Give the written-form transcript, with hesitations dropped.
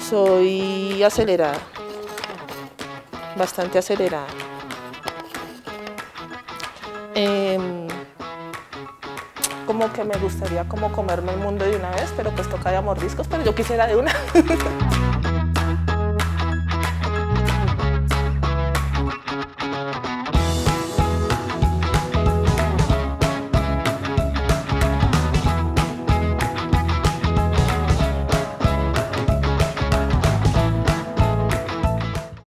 Soy acelerada, bastante acelerada. Como que me gustaría como comerme el mundo de una vez, pero pues toca de a mordiscos, pero yo quisiera de una.